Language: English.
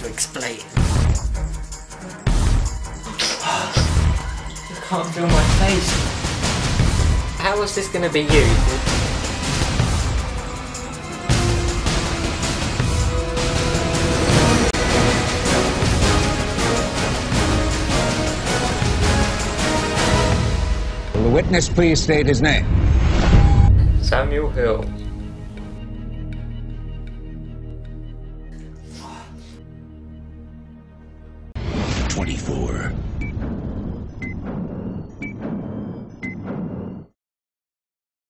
to explain. I can't feel my face. How is this going to be used? Will the witness please state his name? Samuel Hill.